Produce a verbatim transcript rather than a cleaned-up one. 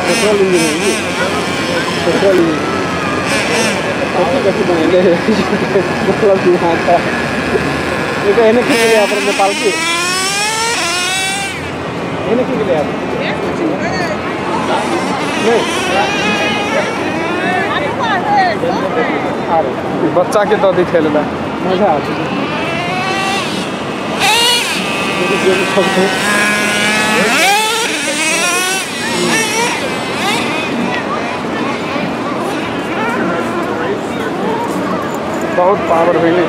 petrol engine है ये, petrol engine कच्ची कच्ची बने मतलब यहाँ का ये कहने के लिए आप नेपाल की कहने के लिए आप नहीं बच्चा के तो खेल मजा आता बहुत पावर हुई